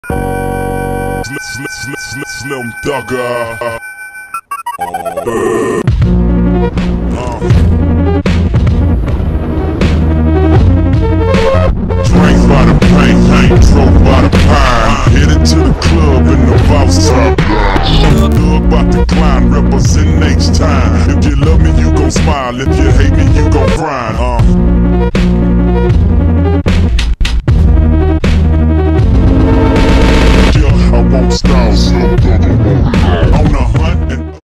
Slim Thugger. Drank by the paint, drove by the pine. Headed to the club in the boss top down. Thug about to climb, representing H-Time. If you love me, you gon' smile. If you hate me, you gon' grind.